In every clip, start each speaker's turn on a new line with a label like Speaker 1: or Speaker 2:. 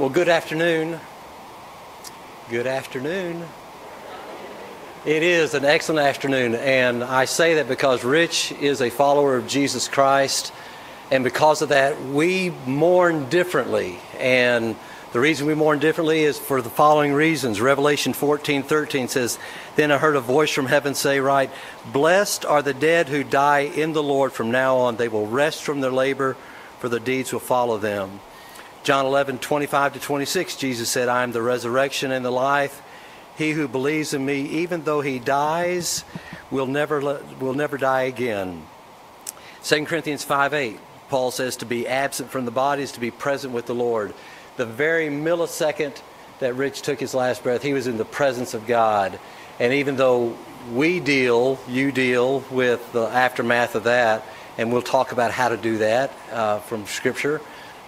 Speaker 1: Well, good afternoon. Good afternoon. It is an excellent afternoon, and I say that because Rich is a follower of Jesus Christ, and because of that, we mourn differently. And the reason we mourn differently is for the following reasons. Revelation 14:13 says, "Then I heard a voice from heaven say, right, blessed are the dead who die in the Lord. From now on, they will rest from their labor, for their deeds will follow them." John 11:25-26, Jesus said, "I am the resurrection and the life. He who believes in me, even though he dies, will never die again." 2 Corinthians 5:8, Paul says, "To be absent from the body is to be present with the Lord." The very millisecond that Rich took his last breath, he was in the presence of God. And even though you deal with the aftermath of that, and we'll talk about how to do that from Scripture,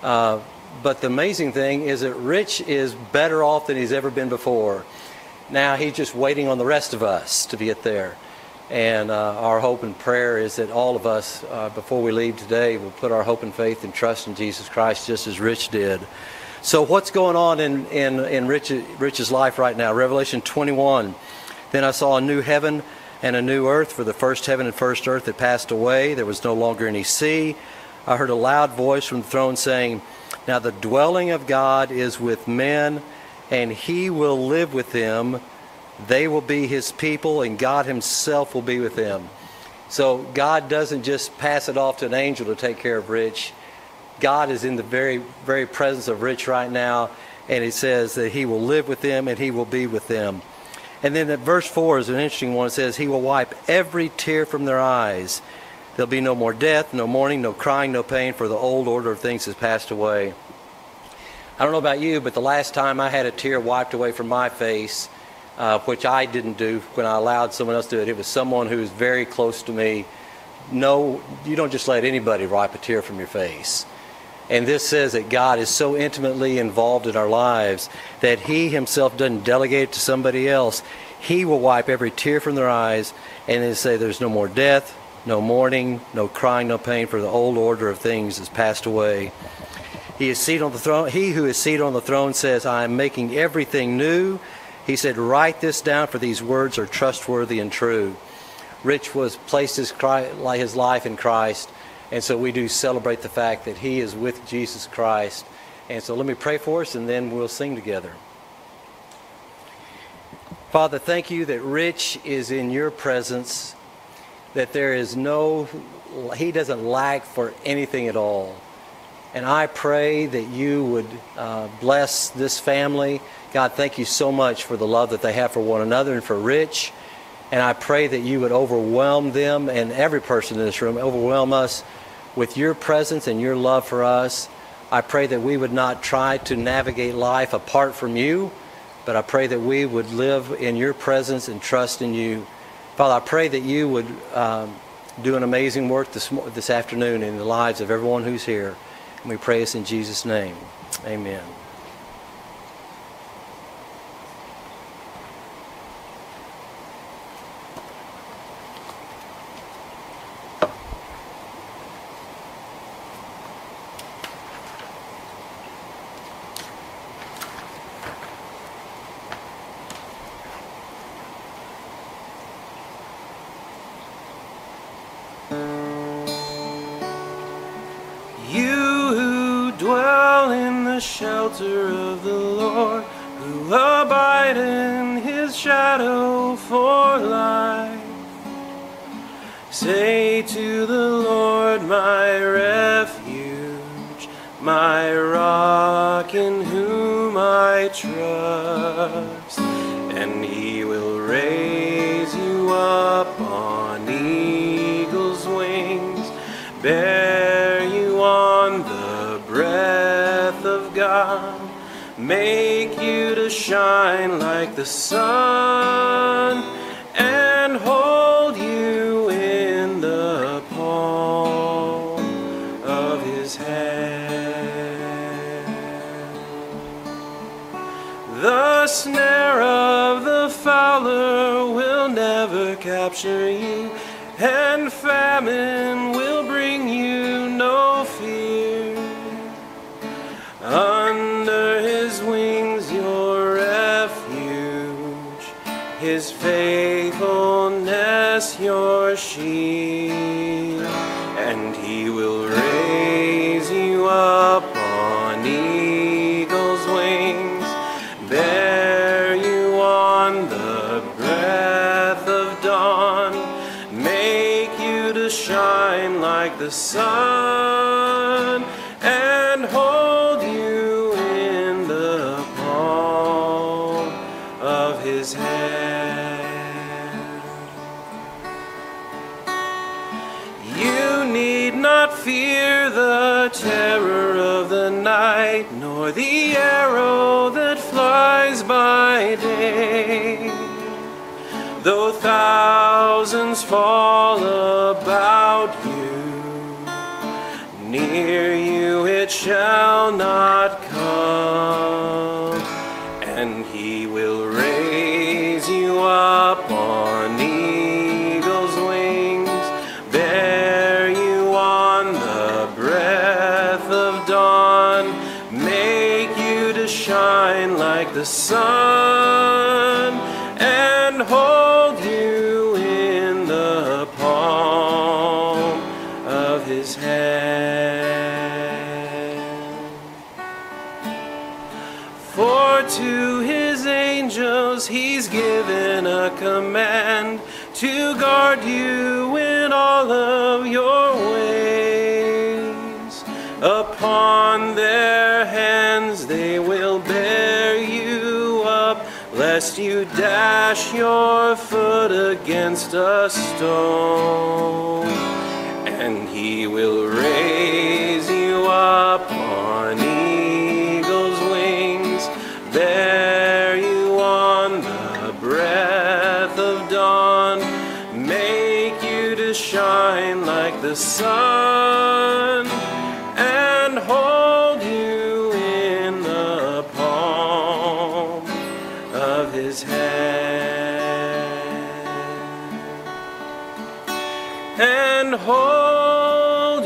Speaker 1: but the amazing thing is that Rich is better off than he's ever been before. Now he's just waiting on the rest of us to get there. And our hope and prayer is that all of us, before we leave today, will put our hope and faith and trust in Jesus Christ just as Rich did. So what's going on in Rich's life right now? Revelation 21. "Then I saw a new heaven and a new earth, for the first heaven and first earth had passed away. There was no longer any sea. I heard a loud voice from the throne saying, 'Now the dwelling of God is with men, and he will live with them. They will be his people, and God himself will be with them.'" So God doesn't just pass it off to an angel to take care of Rich. God is in the very, very presence of Rich right now, and it says that he will live with them and he will be with them. And then verse 4 is an interesting one. It says, "He will wipe every tear from their eyes. There'll be no more death, no mourning, no crying, no pain, for the old order of things has passed away." I don't know about you, but the last time I had a tear wiped away from my face, which I didn't do when I allowed someone else to do it, it was someone who was very close to me. No, you don't just let anybody wipe a tear from your face. And this says that God is so intimately involved in our lives that he himself doesn't delegate it to somebody else. He will wipe every tear from their eyes, and then say there's no more death, no mourning, no crying, no pain, for the old order of things has passed away. He is seated on the throne. He who is seated on the throne says, "I am making everything new." He said, "Write this down, for these words are trustworthy and true." Rich was placed his life in Christ, and so we do celebrate the fact that he is with Jesus Christ. And so let me pray for us, and then we'll sing together. Father, thank you that Rich is in your presence, that he doesn't lack for anything at all. And I pray that you would bless this family. God, thank you so much for the love that they have for one another and for Rich. And I pray that you would overwhelm them, and every person in this room, overwhelm us with your presence and your love for us. I pray that we would not try to navigate life apart from you, but I pray that we would live in your presence and trust in you. Father, I pray that you would do an amazing work this afternoon in the lives of everyone who's here. And we pray this in Jesus' name. Amen.
Speaker 2: Shelter of the Lord, who abide in his shadow for life. Say to the Lord, my refuge, my rock in whom I trust, and he will raise you up on eagle's wings, bear you on the breath of God, make you to shine like the sun, and hold you in the palm of his hand. The snare of the fowler will never capture you, and famine will bring you no fear. Under his His faithfulness your shield, and He will raise you up on eagle's wings, bear you on the breath of dawn, make you to shine like the sun, and hold you in the palm of His hand. You need not fear the terror of the night, nor the arrow that flies by day. Though thousands fall about you, near you it shall not come. And He will raise you up on eagle's wings, bear you on the breath of dawn, make you to shine like the sun, and hold you in the palm of His hand. For to His angels He's given a command to guard you in all of your ways. Upon their hands they will bear you up, lest you dash your foot against a stone. And He will raise you up on eagle's wings, bear you on the breath of dawn, make you to shine like the sun, and hold you in the palm of His hand, and hold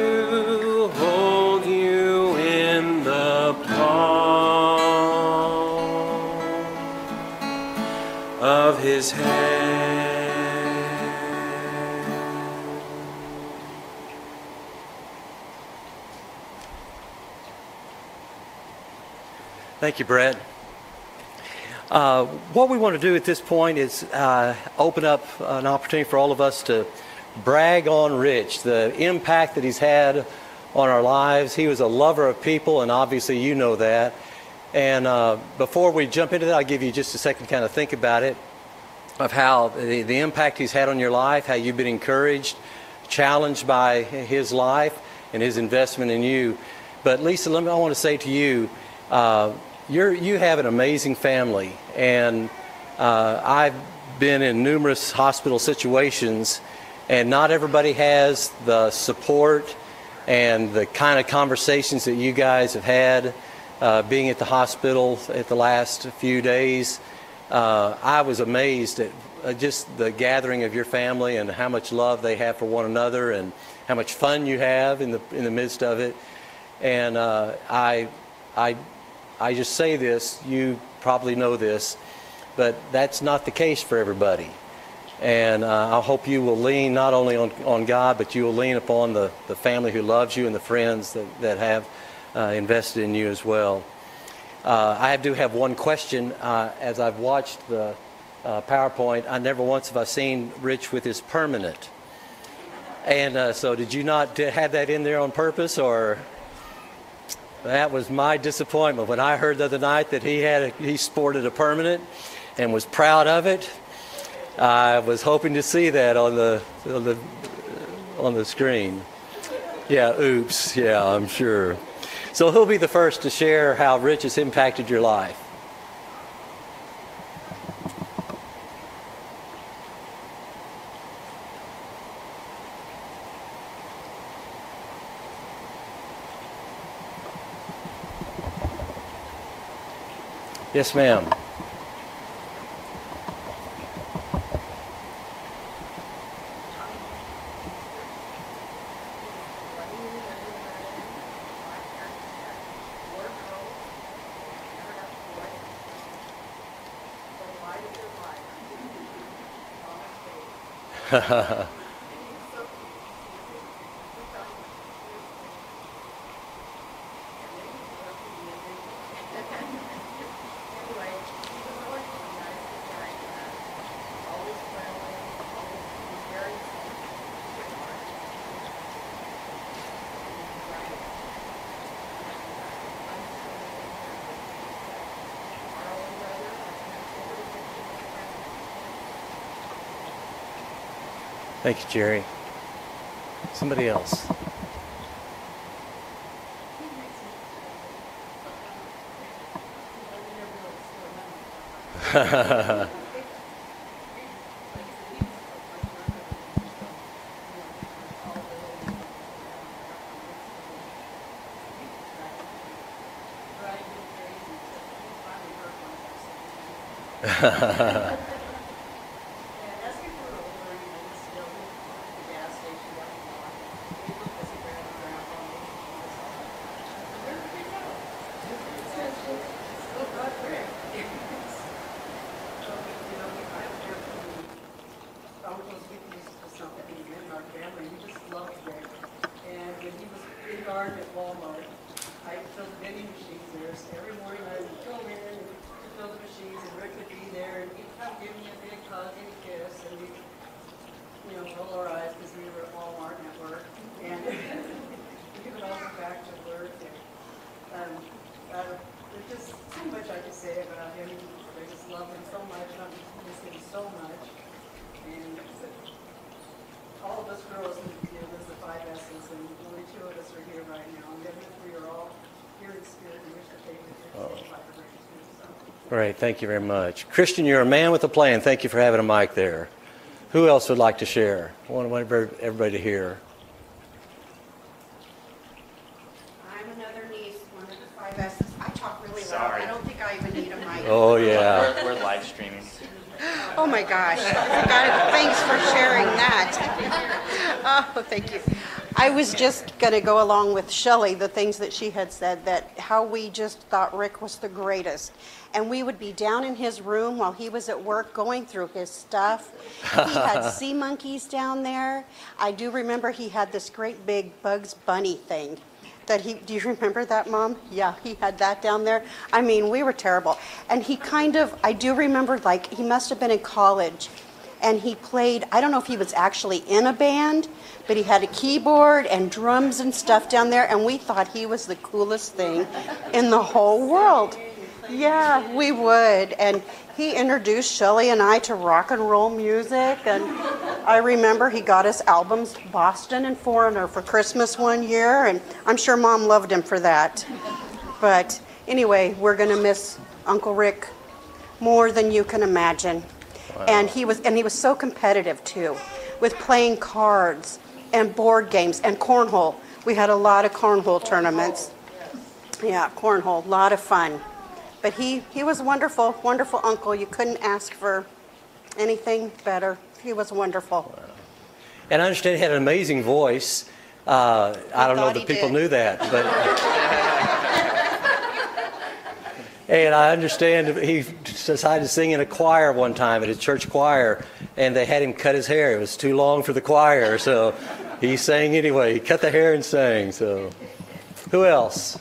Speaker 2: you in the palm of His hand.
Speaker 1: Thank you, Brett. What we want to do at this point is open up an opportunity for all of us to brag on Rich, the impact that he's had on our lives. He was a lover of people, and obviously you know that. And before we jump into that, I'll give you just a second to kind of think about it, of how the impact he's had on your life, how you've been encouraged, challenged by his life and his investment in you. But Lisa, I want to say to you, you have an amazing family, and I've been in numerous hospital situations, and not everybody has the support and the kind of conversations that you guys have had being at the hospital at the last few days. I was amazed at just the gathering of your family and how much love they have for one another and how much fun you have in the midst of it. And I just say this, you probably know this, but that's not the case for everybody. And I hope you will lean not only on God, but you will lean upon the family who loves you and the friends that have invested in you as well. I do have one question. As I've watched the PowerPoint, I never once have I seen Rich with his permanent. And so did you not have that in there on purpose, or? That was my disappointment when I heard the other night that he sported a permanent and was proud of it. I was hoping to see that on the screen. Yeah, oops. Yeah, I'm sure. So who'll be the first to share how Rich has impacted your life? Yes, ma'am. Thank you, Jerry. Somebody else.
Speaker 3: At Walmart. I filled the vending machines there, so every morning I would go in and fill the machines, and Rick would be there, and he'd come give me a big hug and a kiss, and we'd, roll our eyes because we were at Walmart and at work, and we would all go back to work, and there's just so much I could say about him. I just love him so much, and I miss him so much, and all of us girls there's the 5 S's, and only 2 of us are here right now. And then we are all here in spirit and wish that they would stay by the race too.
Speaker 1: Great, thank you very much. Christian, you're a man with a plan. Thank you for having a mic there. Who else would like to share? I want everybody to hear.
Speaker 4: I'm another niece, one of the 5 S's. I talk really loud. I don't think I even need a mic.
Speaker 1: Oh, yeah.
Speaker 5: We're live streaming.
Speaker 4: Oh my gosh. Thanks for sharing that. Oh, thank you. I was just going to go along with Shelley, the things that she had said, that how we just thought Rick was the greatest. And we would be down in his room while he was at work going through his stuff. He had sea monkeys down there. I do remember he had this great big Bugs Bunny thing. Do you remember that, Mom? Yeah, he had that down there. I mean, we were terrible. And I do remember, he must have been in college, and he played, I don't know if he was actually in a band, but he had a keyboard and drums and stuff down there, and we thought he was the coolest thing in the whole world. Yeah, we would. And he introduced Shelley and I to rock and roll music, and I remember he got us albums, Boston and Foreigner, for Christmas one year, and I'm sure Mom loved him for that. But anyway, we're going to miss Uncle Rick more than you can imagine. Wow. And he was so competitive too, with playing cards and board games and cornhole. We had a lot of cornhole tournaments. Yeah, cornhole, a lot of fun. But he was a wonderful, wonderful uncle. You couldn't ask for anything better. He was wonderful.
Speaker 1: Wow. And I understand he had an amazing voice. I don't know that people knew that, but and I understand he decided to sing in a choir one time at his church choir, and they had him cut his hair. It was too long for the choir, so he sang anyway. He cut the hair and sang. So, who else?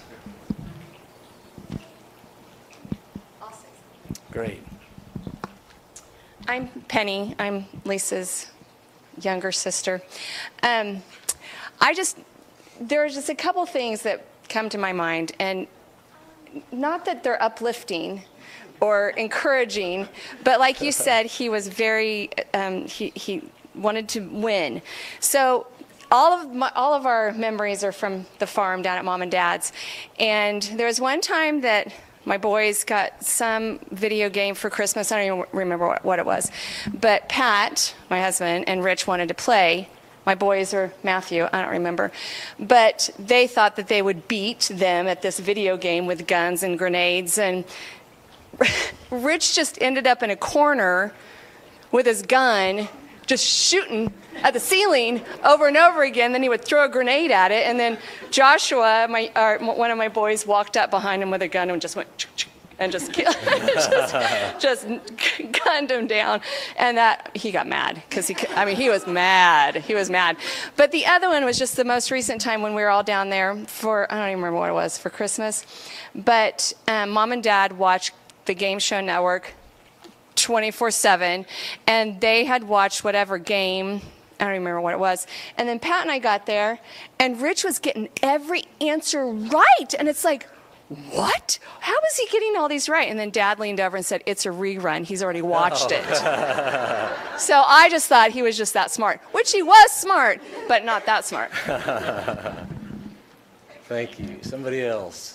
Speaker 1: Great.
Speaker 6: I'm Penny. I'm Lisa's younger sister. There are just a couple things that come to my mind, and not that they're uplifting or encouraging, but like you said, he was very, he wanted to win. So all of our memories are from the farm down at Mom and Dad's. And there was one time that my boys got some video game for Christmas. I don't even remember what it was. But Pat, my husband, and Rich wanted to play. My boys, or Matthew, I don't remember. But they thought that they would beat them at this video game with guns and grenades. And Rich just ended up in a corner with his gun, just shooting at the ceiling over and over again. Then he would throw a grenade at it, and then Joshua, one of my boys, walked up behind him with a gun and just went and just just gunned him down. And that he got mad because he was mad. He was mad. But the other one was just the most recent time when we were all down there for, I don't even remember what it was, for Christmas. But Mom and Dad watched the Game Show Network 24/7, and they had watched whatever game, I don't remember what it was. And then Pat and I got there, and Rich was getting every answer right. And it's like, what? How is he getting all these right? And then Dad leaned over and said, it's a rerun. He's already watched it. So I just thought he was just that smart, which he was smart, but not that smart.
Speaker 1: Thank you. Somebody else.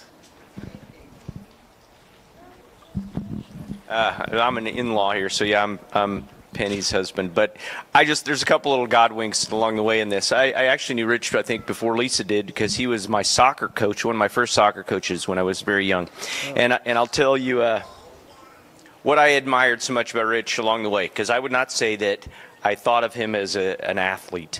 Speaker 5: I'm an in-law here, so yeah, I'm Penny's husband. But there's a couple little God winks along the way in this. I actually knew Rich, I think, before Lisa did, because he was my soccer coach, one of my first soccer coaches when I was very young. Oh. And I'll tell you what I admired so much about Rich along the way, because I would not say that I thought of him as an athlete.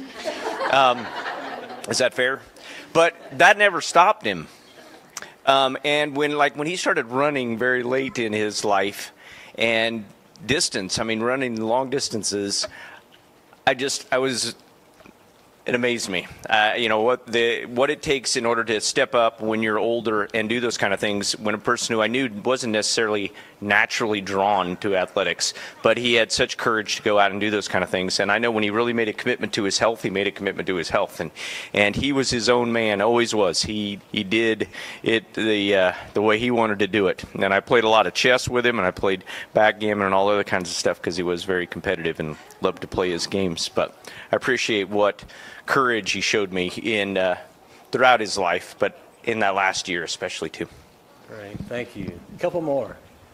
Speaker 5: Is that fair? But that never stopped him. And when he started running very late in his life and distance, running long distances, it amazed me. What it takes in order to step up when you're older and do those kind of things, when a person who I knew wasn't necessarily naturally drawn to athletics, but he had such courage to go out and do those kind of things. And I know when he really made a commitment to his health, he made a commitment to his health. And he was his own man, always was. He did it the way he wanted to do it. And I played a lot of chess with him, and I played backgammon and all other kinds of stuff because he was very competitive and loved to play his games. But I appreciate what courage he showed me throughout his life, but in that last year especially too.
Speaker 1: Great, thank you. A couple more.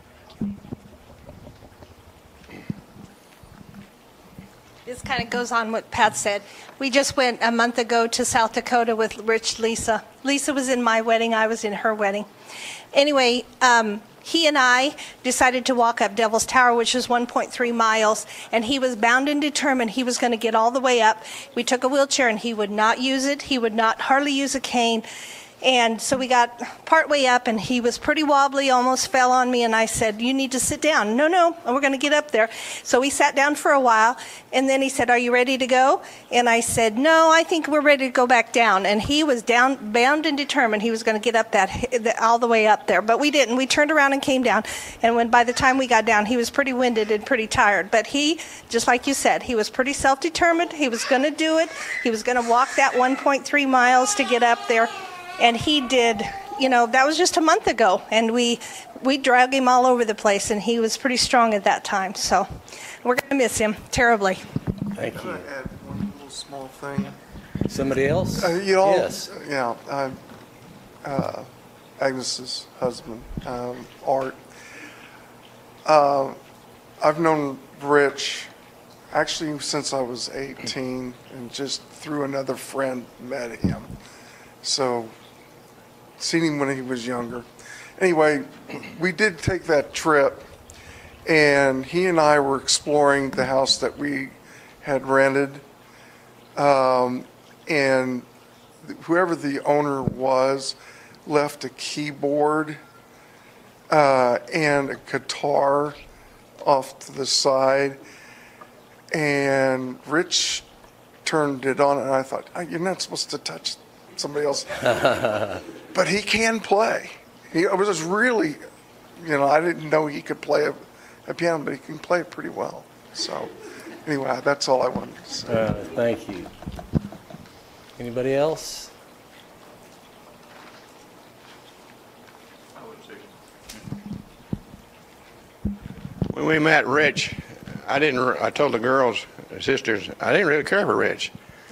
Speaker 7: This kind of goes on what Pat said. We just went a month ago to South Dakota with Rich Lisa. Lisa was in my wedding, I was in her wedding. Anyway, he and I decided to walk up Devil's Tower, which is 1.3 miles, and he was bound and determined he was going to get all the way up. We took a wheelchair, and he would not use it. He would not hardly use a cane. And so we got part way up, and he was pretty wobbly, almost fell on me, and I said, you need to sit down. No, we're going to get up there. So we sat down for a while, and then he said, are you ready to go? And I said, no, I think we're ready to go back down. And he was bound and determined he was going to get up all the way up there. But we didn't. We turned around and came down. And by the time we got down, he was pretty winded and pretty tired. But he, just like you said, he was pretty self-determined. He was going to do it. He was going to walk that 1.3 miles to get up there. And he did, that was just a month ago, and we dragged him all over the place, and he was pretty strong at that time. So we're going to miss him terribly.
Speaker 1: Thank you.
Speaker 8: Can I add one little small thing?
Speaker 1: Somebody else?
Speaker 8: Yes. Yeah. Agnes's husband, Art. I've known Rich actually since I was 18, and just through another friend met him. So, seen him when he was younger. Anyway, we did take that trip, and he and I were exploring the house that we had rented, and whoever the owner was left a keyboard and a guitar off to the side, and Rich turned it on, and I thought, you're not supposed to touch somebody else. But he can play. He was just really, I didn't know he could play a piano, but he can play it pretty well. So anyway, that's all I wanted to say.
Speaker 1: Thank you. Anybody else?
Speaker 9: When we met Rich, I told the girls, the sisters, I didn't really care for Rich.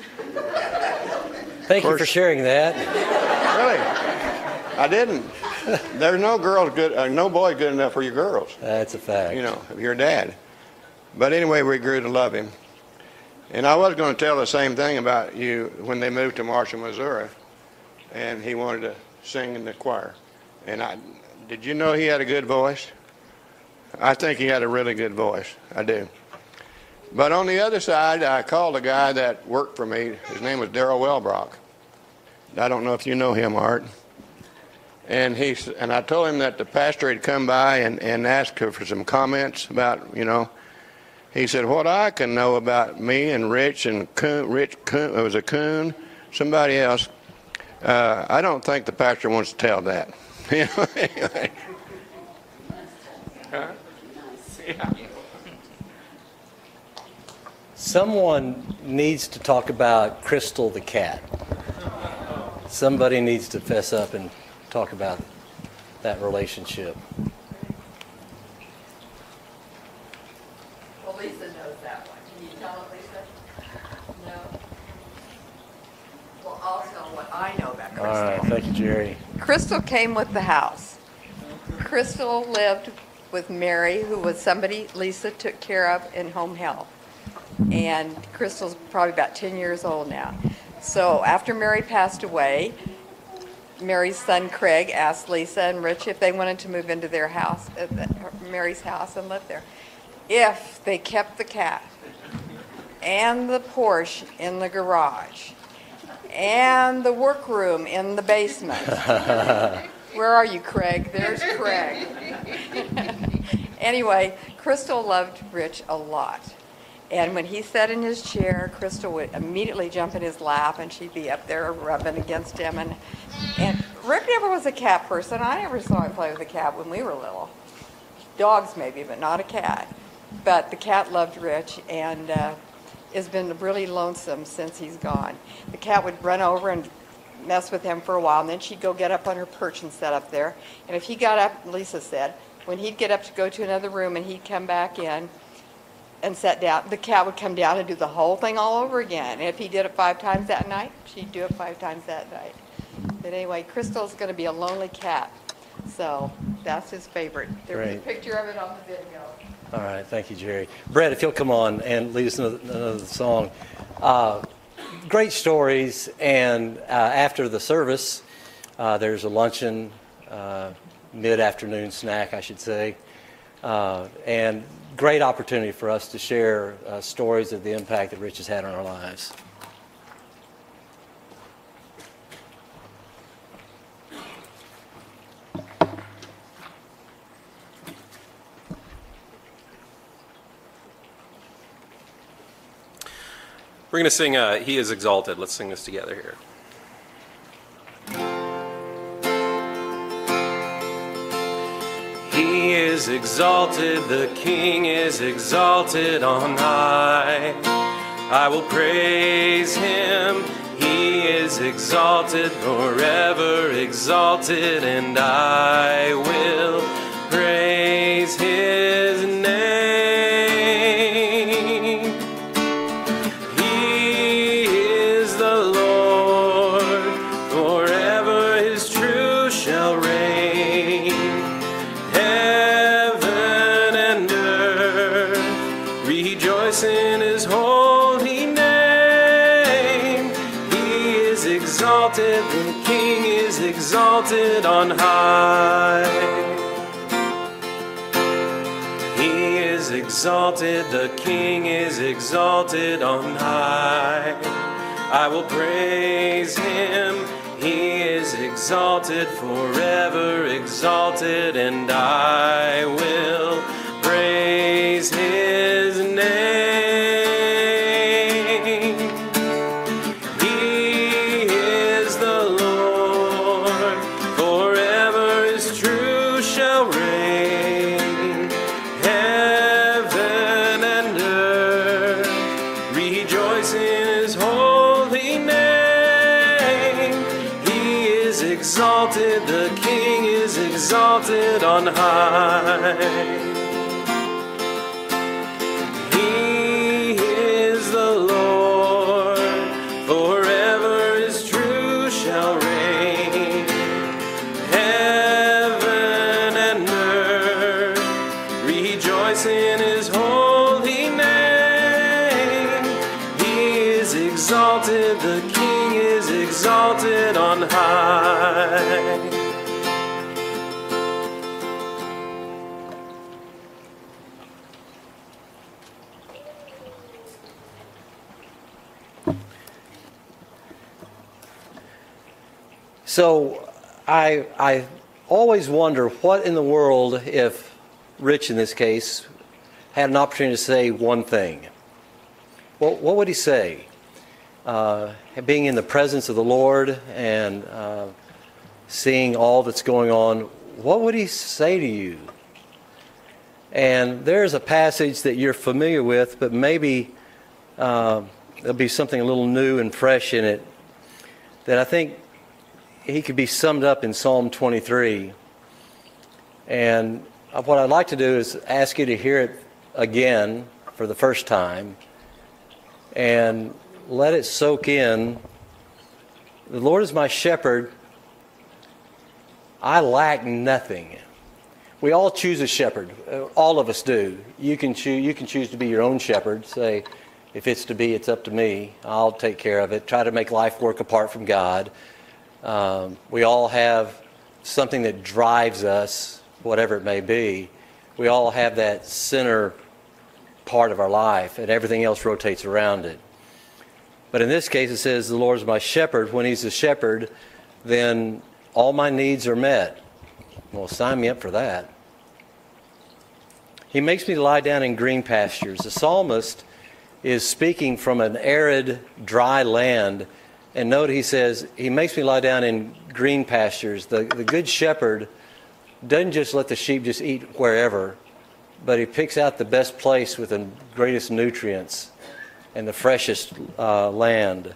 Speaker 1: Thank you for sharing that.
Speaker 9: Really, I didn't. There's no girls good, no boy good enough for your girls.
Speaker 1: That's a fact.
Speaker 9: If you're dad. But anyway, we grew to love him. And I was going to tell the same thing about you when they moved to Marshall, Missouri, and he wanted to sing in the choir. And did you know he had a good voice? I think he had a really good voice. I do. But on the other side, I called a guy that worked for me. His name was Darrell Wellbrock. I don't know if you know him, Art. And I told him that the pastor had come by and asked her for some comments about, he said, what I can know about me and Rich and Coon, it was a Coon, somebody else, I don't think the pastor wants to tell that. Anyway. Huh? Yeah.
Speaker 1: Someone needs to talk about Crystal the cat. Somebody needs to fess up and talk about that relationship.
Speaker 10: Well, Lisa knows that one. Can you tell it, Lisa? No? Well, I'll tell what I know about Crystal.
Speaker 1: All right, thank you, Jerry.
Speaker 10: Crystal came with the house. Crystal lived with Mary, who was somebody Lisa took care of in home health. And Crystal's probably about 10 years old now. So after Mary passed away, Mary's son Craig asked Lisa and Rich if they wanted to move into their house, Mary's house, and live there, if they kept the cat and the Porsche in the garage and the workroom in the basement. Where are you, Craig? There's Craig. Anyway, Crystal loved Rich a lot. And when he sat in his chair, Crystal would immediately jump in his lap, and she'd be up there rubbing against him. And Rick never was a cat person. I never saw him play with a cat when we were little. Dogs maybe, but not a cat. But the cat loved Rich and has been really lonesome since he's gone. The cat would run over and mess with him for a while, and then she'd go get up on her perch and sit up there. And if he got up, Lisa said, when he'd get up to go to another room and he'd come back in, and sat down, the cat would come down and do the whole thing all over again. And if he did it 5 times that night, she'd do it 5 times that night. But anyway, Crystal's going to be a lonely cat. So that's his favorite. There was a picture of it on the video.
Speaker 1: All right, thank you, Jerry. Brett, if you'll come on and lead us another song. Great stories, and after the service, there's a luncheon, mid-afternoon snack, I should say, and great opportunity for us to share stories of the impact that Rich has had on our lives.
Speaker 2: We're going to sing He is Exalted. Let's sing this together here. He is exalted, the King is exalted on high. I will praise him. He is exalted, forever exalted, and I will praise his name. He is the Lord, forever his truth shall reign. Heaven and earth rejoice in his holy name. He is exalted, the King is exalted on high. He is exalted, the King is exalted on high. I will praise him. He is exalted, forever exalted, and I will praise his name. He is the Lord, forever his truth shall reign. Heaven and earth rejoice in his holy name. He is exalted, the King is exalted on high. He is the Lord, forever his truth shall reign. Heaven and earth rejoice in his holy name. He is exalted, the King is exalted on high.
Speaker 1: So I always wonder what in the world if Rich, in this case, had an opportunity to say one thing. Well, what would he say? Being in the presence of the Lord and seeing all that's going on, what would he say to you? And there's a passage that you're familiar with, but maybe there'll be something a little new and fresh in it that I think he could be summed up in Psalm 23. And what I'd like to do is ask you to hear it again for the first time and let it soak in. The Lord is my shepherd. I lack nothing. We all choose a shepherd. All of us do. You can choose to be your own shepherd. Say, if it's to be, it's up to me. I'll take care of it. Try to make life work apart from God. We all have something that drives us, whatever it may be. We all have that center part of our life, and everything else rotates around it. But in this case, it says, the Lord is my shepherd. When he's the shepherd, then all my needs are met. Well, sign me up for that. He makes me lie down in green pastures. The psalmist is speaking from an arid, dry land. And note he says, he makes me lie down in green pastures. The good shepherd doesn't just let the sheep just eat wherever, but he picks out the best place with the greatest nutrients and the freshest land.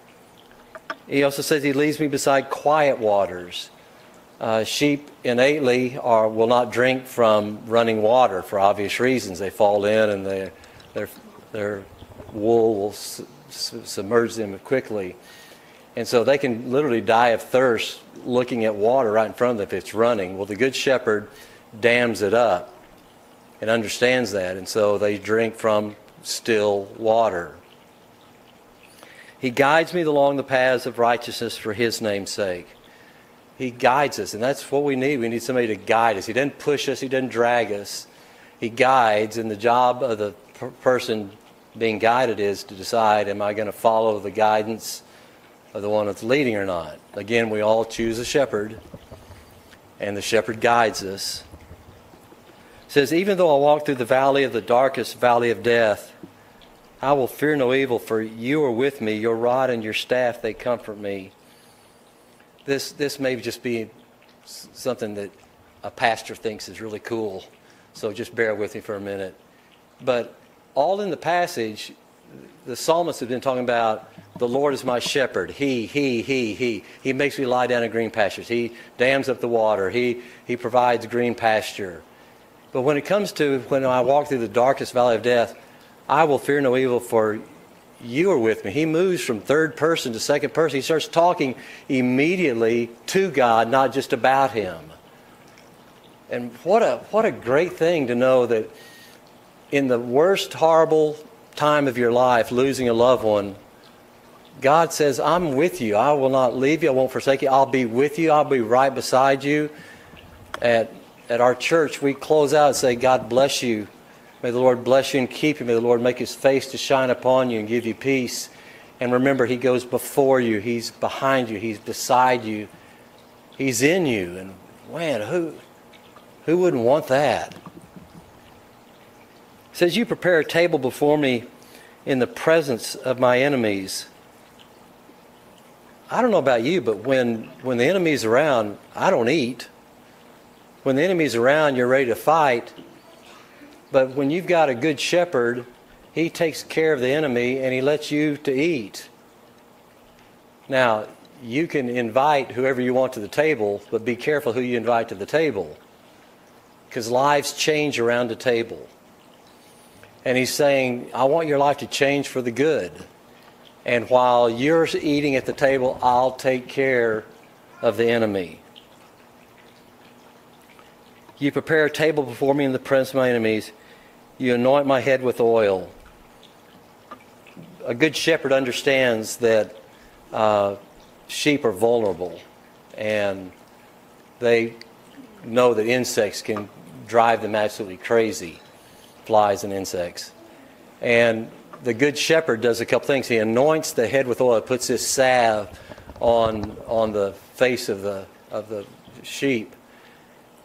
Speaker 1: He also says he leads me beside quiet waters. Sheep innately will not drink from running water for obvious reasons. They fall in and their wool will submerge them quickly. And so they can literally die of thirst looking at water right in front of them if it's running. Well, the good shepherd dams it up and understands that, and so they drink from still water. He guides me along the paths of righteousness for his name's sake. He guides us, and that's what we need. We need somebody to guide us. He doesn't push us. He doesn't drag us. He guides, and the job of the person being guided is to decide, am I going to follow the guidance of the one that's leading or not? Again, we all choose a shepherd, and the shepherd guides us. It says, even though I walk through the valley of the darkest valley of death, I will fear no evil, for you are with me. Your rod and your staff, they comfort me. This may just be something that a pastor thinks is really cool, so just bear with me for a minute. But all in the passage, the psalmist has been talking about the Lord is my shepherd. He makes me lie down in green pastures. He dams up the water. He provides green pasture. But when it comes to when I walk through the darkest valley of death, I will fear no evil, for you are with me. He moves from third person to second person. He starts talking immediately to God, not just about him. And what a great thing to know that in the worst horrible time of your life, losing a loved one, God says, I'm with you. I will not leave you. I won't forsake you. I'll be with you. I'll be right beside you. At our church, we close out and say, God bless you. May the Lord bless you and keep you. May the Lord make his face to shine upon you and give you peace. And remember, he goes before you. He's behind you. He's beside you. He's in you. And man, who wouldn't want that? It says, you prepare a table before me in the presence of my enemies. I don't know about you, but when the enemy's around, I don't eat. When the enemy's around, you're ready to fight. But when you've got a good shepherd, he takes care of the enemy and he lets you to eat. Now, you can invite whoever you want to the table, but be careful who you invite to the table, because lives change around the table. And he's saying, I want your life to change for the good. And while you're eating at the table, I'll take care of the enemy. You prepare a table before me in the presence of my enemies. You anoint my head with oil. A good shepherd understands that sheep are vulnerable, and they know that insects can drive them absolutely crazy, flies and insects. And the good shepherd does a couple things. He anoints the head with oil, puts this salve on the face of the sheep,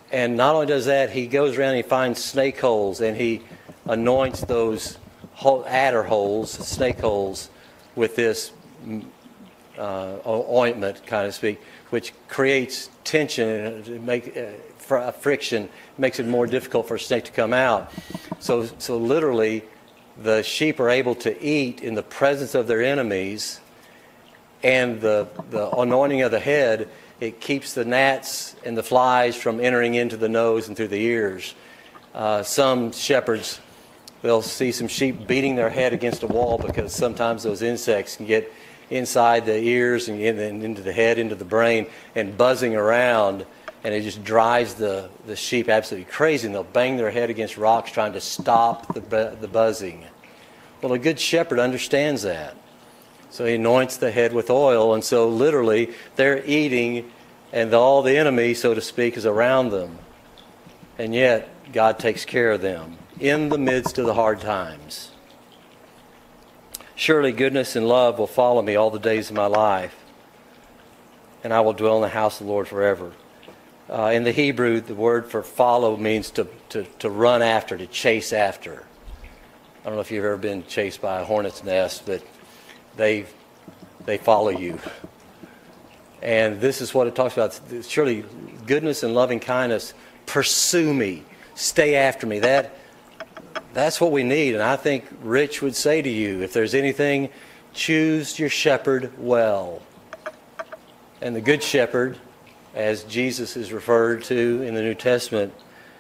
Speaker 1: And not only does that, he goes around and he finds snake holes and he anoints those adder holes, snake holes, with this ointment, kind of speak, which creates tension and friction, makes it more difficult for a snake to come out. So literally, the sheep are able to eat in the presence of their enemies, and the anointing of the head, it keeps the gnats and the flies from entering into the nose and through the ears. Some shepherds, they'll see some sheep beating their head against a wall because sometimes those insects can get inside the ears and into the head, into the brain, and buzzing around, and it just drives the sheep absolutely crazy, and they'll bang their head against rocks trying to stop the buzzing. Well, a good shepherd understands that. So he anoints the head with oil, and so literally they're eating, and all the enemy, so to speak, is around them. And yet, God takes care of them in the midst of the hard times. Surely goodness and love will follow me all the days of my life, and I will dwell in the house of the Lord forever. In the Hebrew, the word for follow means to run after, to chase after. I don't know if you've ever been chased by a hornet's nest, but they follow you. And this is what it talks about. Surely goodness and loving kindness pursue me, stay after me. That's what we need. And I think Rich would say to you, if there's anything, choose your shepherd well. And the good shepherd, as Jesus is referred to in the New Testament,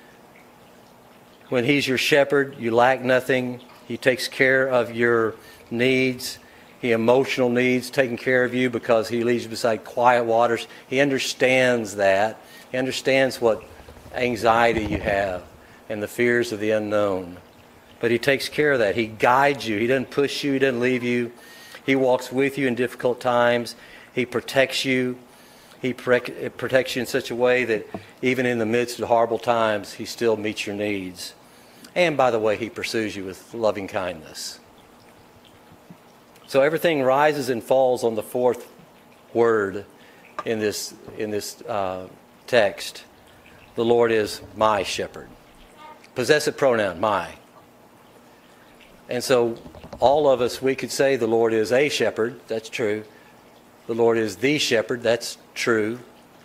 Speaker 1: when he's your shepherd, you lack nothing. He takes care of your needs, your emotional needs, taking care of you because he leads you beside quiet waters. He understands that. He understands what anxiety you have and the fears of the unknown. But he takes care of that. He guides you. He doesn't push you. He doesn't leave you. He walks with you in difficult times. He protects you. He protects you in such a way that even in the midst of horrible times, he still meets your needs. And by the way, he pursues you with loving kindness. So everything rises and falls on the fourth word in this text. The Lord is my shepherd. Possessive pronoun, my. And so all of us, we could say the Lord is a shepherd. That's true. The Lord is the shepherd. That's true.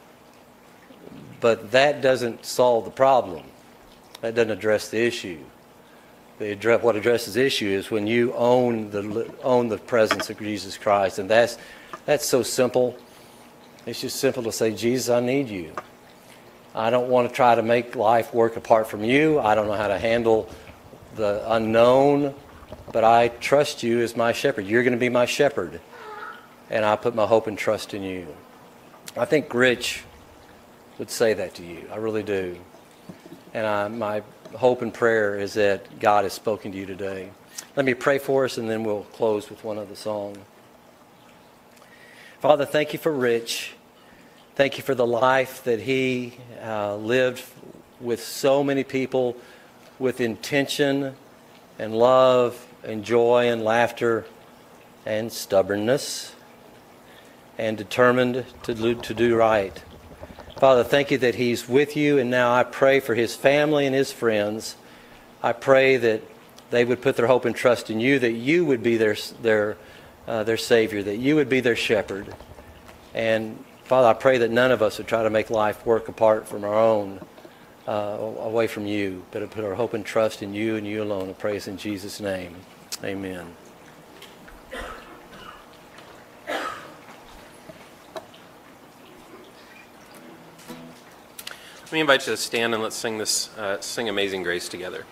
Speaker 1: But that doesn't solve the problem. That doesn't address the issue. What addresses the issue is when you own the presence of Jesus Christ. And that's so simple. It's just simple to say, Jesus, I need you. I don't want to try to make life work apart from you. I don't know how to handle the unknown, but I trust you as my shepherd. You're going to be my shepherd. And I put my hope and trust in you. I think Rich would say that to you. I really do. And my hope and prayer is that God has spoken to you today. Let me pray for us, and then we'll close with one other song. Father, thank you for Rich. Thank you for the life that he lived with so many people, with intention and love and joy and laughter and stubbornness, and determined to do right. Father, thank you that he's with you, and now I pray for his family and his friends. I pray that they would put their hope and trust in you, that you would be their Savior, that you would be their shepherd. And Father, I pray that none of us would try to make life work apart from our own, away from you, but to put our hope and trust in you and you alone. I pray this in Jesus' name. Amen.
Speaker 2: Let me invite you to stand and let's sing Amazing Grace together.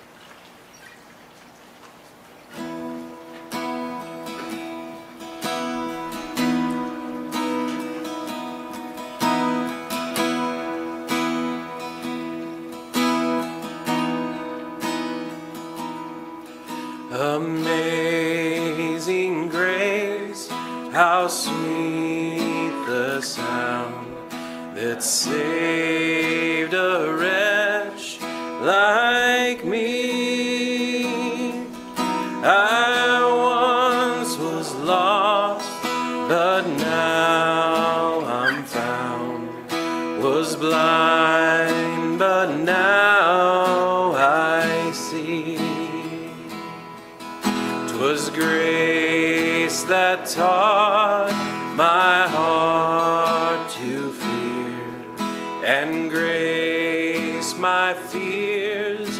Speaker 2: Amazing grace, how sweet the sound that saved a wretch like me. I once was lost, but now I'm found, was blind, but see. 'Twas grace that taught my heart to fear, and grace my fears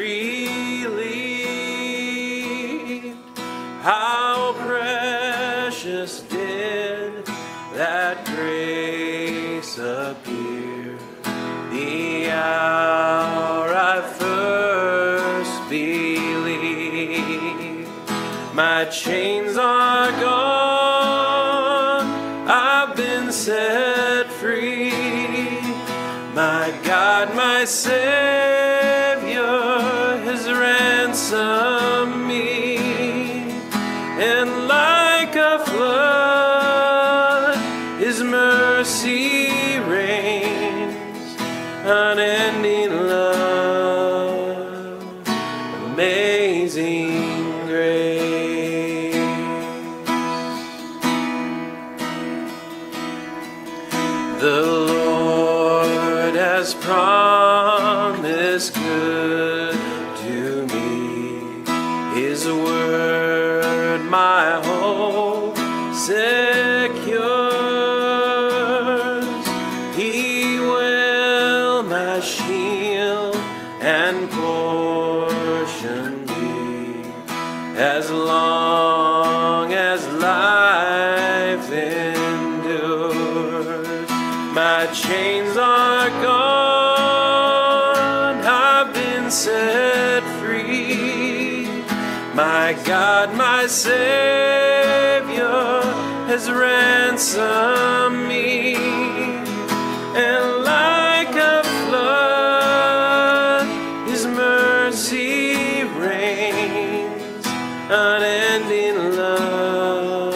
Speaker 2: relieved. How precious did that grace appear the hour I first believed. My chains are gone, I've been set free. My God, my Savior has ransomed me, and like a flood His mercy reigns, unending love, amazing grace. The Lord has promised good to me, His word my hope secures. He will my shield and portion be, as long as life endures. My chains are gone, I've been set free. My God, my Savior has ransomed me, and like a flood His mercy reigns, unending love,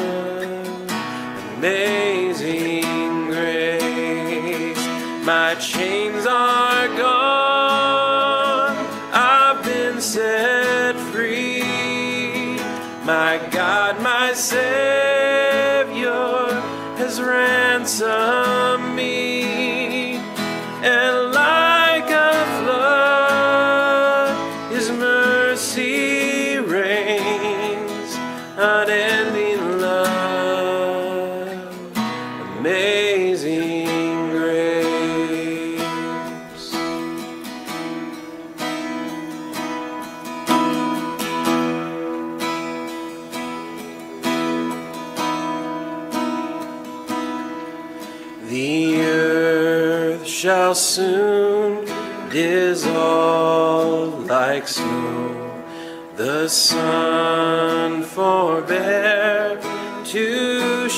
Speaker 2: amazing grace. My chains are gone, I've been set free. My God, my Savior has ransomed me, and like a flood His mercy reigns, unending love, amazing grace. The earth shall soon dissolve like snow, the sun forbear to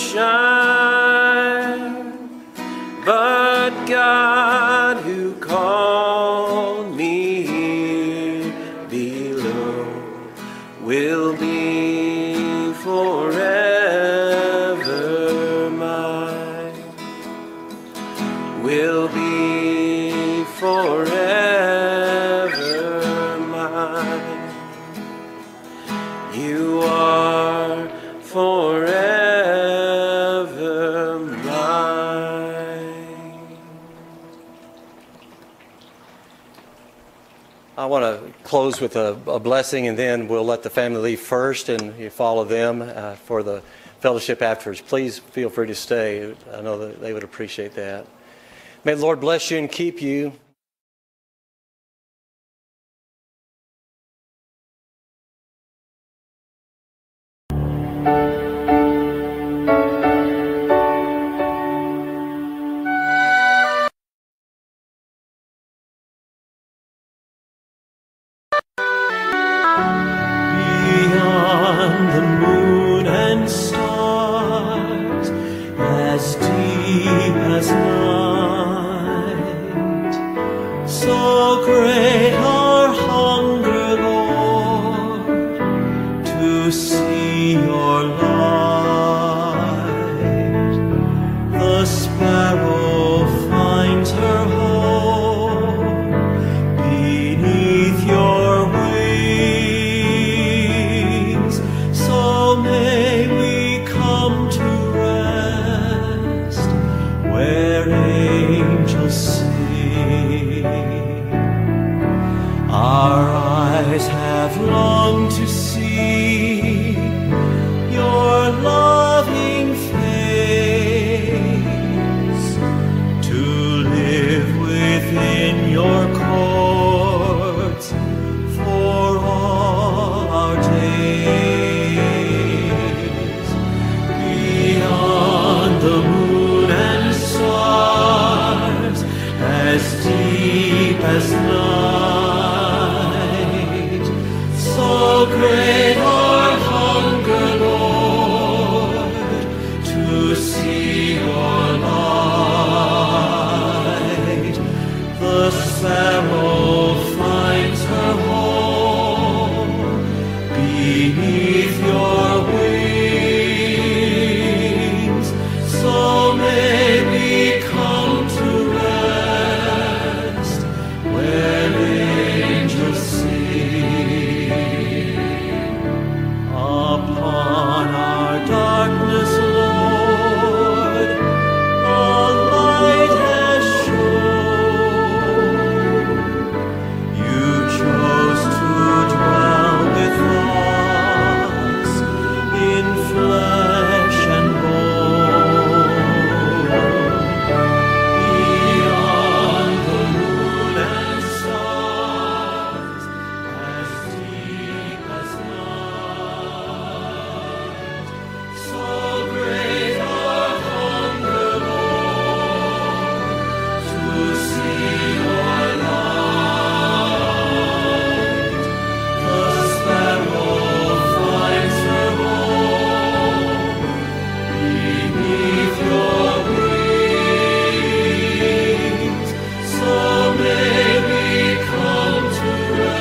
Speaker 2: shine, but God who called me here below will be forever mine, will be forever mine. You are forever mine.
Speaker 1: I want to close with a blessing, and then we'll let the family leave first, and you follow them for the fellowship afterwards. Please feel free to stay. I know that they would appreciate that. May the Lord bless you and keep you.
Speaker 2: Beyond the moon and stars, as deep as night, have longed to see your loving face, to live within your courts for all our days. Beyond the moon and stars, as deep as night, so great our hunger, Lord, to see your light. The sparrow finds her home beneath your wings, so may we come to rest where angels sing. Upon our darkness, Lord, a light has shone. You chose to dwell with us in flesh and bone. Beyond the moon and stars, as deep as night, so great our hunger, Lord, to see your light. The sparrow finds her home beneath your wings, so may we come to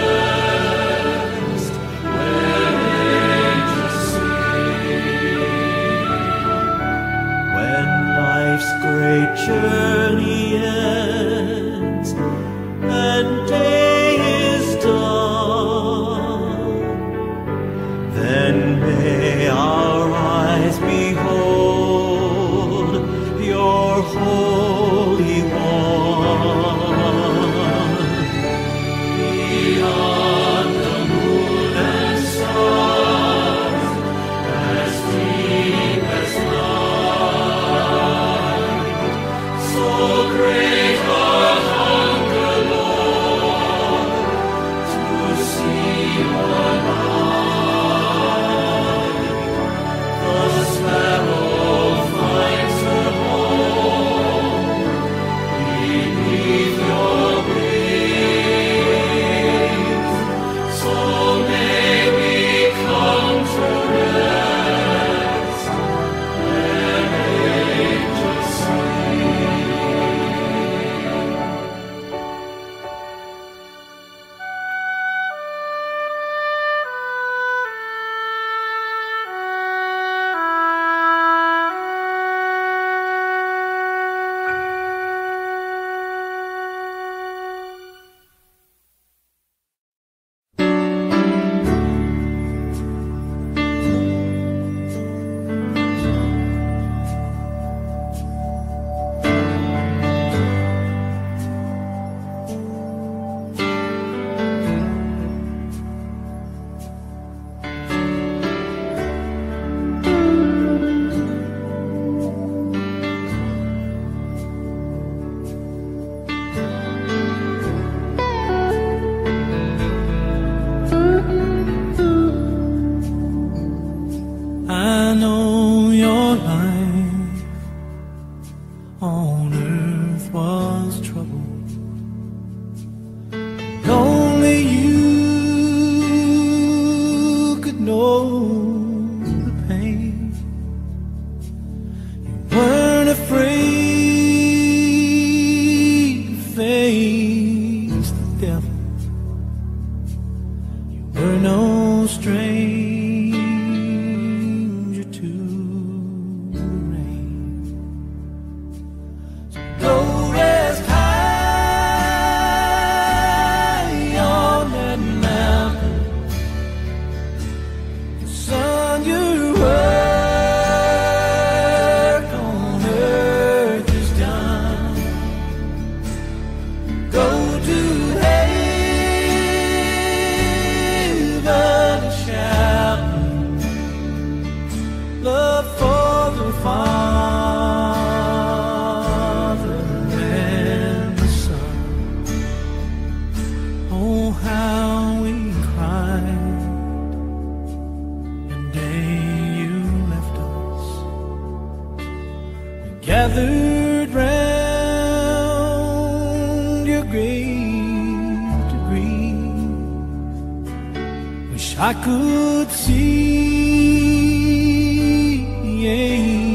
Speaker 2: rest where angels sing. When life's great journey ends and day is done, then may our eyes behold your Holy One. Beyond the moon and stars, as deep as night, so great our hunger, Lord, to see your light. The sparrow finds her home beneath your wings, so may we come to rest where angels sing.
Speaker 11: I know your life on earth was trouble. Only you could know the pain. You weren't afraid to face the devil. You were no stranger to the rain. So go rest high on that mountain. Son, your work on earth is done. Go to Hades gathered round your grave to grieve. Wish I could see